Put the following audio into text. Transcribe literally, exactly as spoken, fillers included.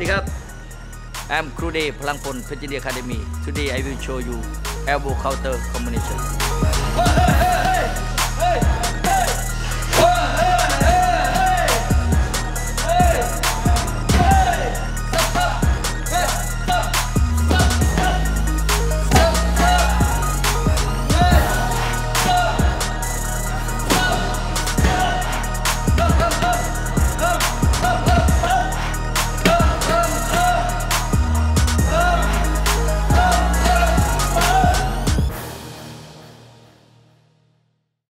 ดีครับ I'm Krude Palangpol Petchyindee Academy. Today I will show you elbow counter combination.